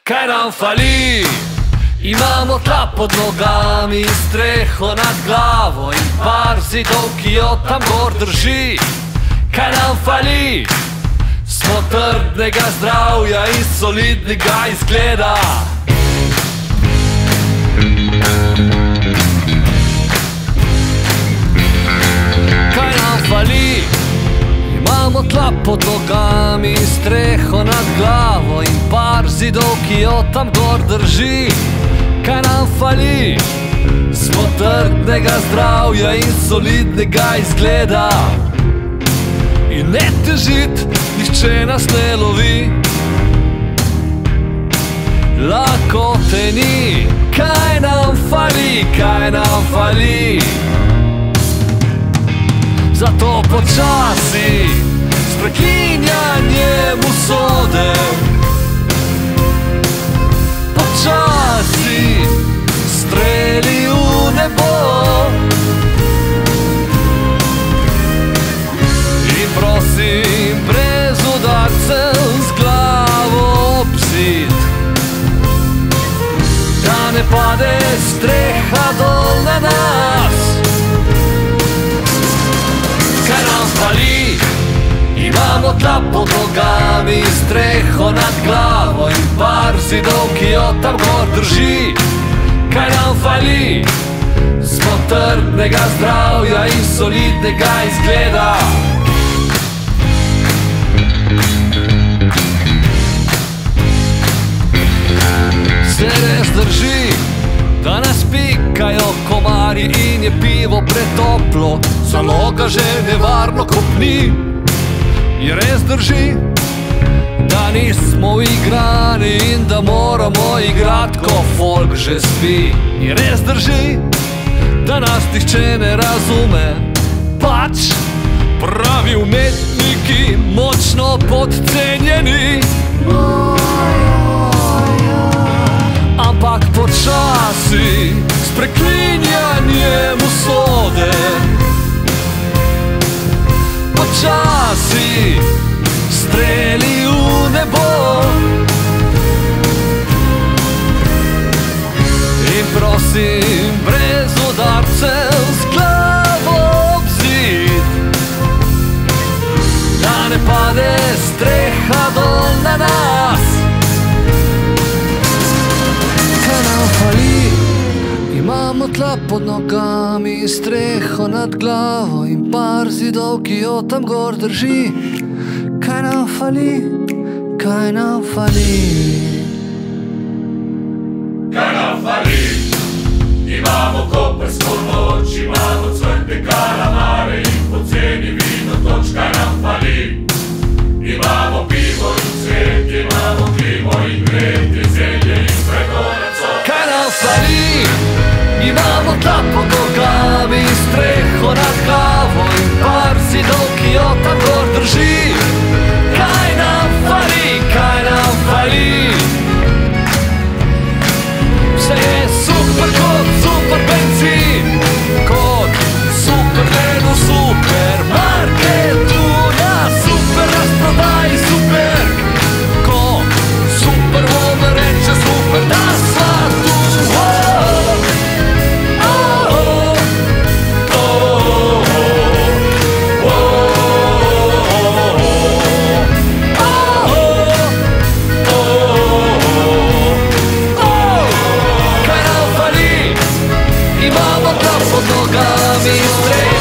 Kaj nam fali? Imamo tla pod nogami, streho nad glavo in par zidov, ki jo tam gor drži. Kaj nam fali? Smo trdnega zdravja in solidnega izgleda. Kaj nam fali? Imamo tla pod nogami, streho nad glavo in par zidov, ki jo tam gor drži. Kaj nam fali? Smo trdnega zdravja in solidnega izgleda. In ne težit, nihče nas ne lovi. Lakote ni, kaj nam fali, kaj nam fali. Zato počasi, s preklinjanjem usode, počasi, streli v nebo. In prosim, brez udarcev, z glavo ob zid, da ne pade streha dol na nas. Kaj nam fali? Imamo tla pod nogami, streho nad glavo in par zidov, ki jo tam gor drži. Kaj nam fali? Smo trdnega zdravja in solidnega izgleda. Se res drži, da nas pikajo komarji in je pivo pretoplo, zaloga že nevarno kopni. Je res drži, da nismo igrani in da moramo igrat, ko folk že spi. Je res drži, da nas nihče ne razume, pač pravi umetniki močno podcenjeni. Ampak počasi, s preklinjanjem usode, počasi, streli v nebo. In prosim, brez udarcev, z glavo ob zid, da ne pade streha dol na nas. Kaj nam fali? Imamo tla pod nogami, streho nad glavo in par zidov, ki jo tam gor drži. Kaj nam fali? Kaj nam fali? Kaj nam fali? Imamo koprsko noč, imamo cvrte kalamare in poceni vino toč. Kaj nam fali? Imamo pivo in cvet, imamo klimo in gretje, zelje in pregonaco. Kaj nam fali? Imamo tla pod nogami, streho nad glavo in par zidov, ki jo tam gor drži. Kaj nam fali? Kaj nam fali? Vse je super kot super benzin, kot super menu, super marketu, na super razprodaji, super, ko super woman reče super, da sva tu. Imamo tla pod nogami, streho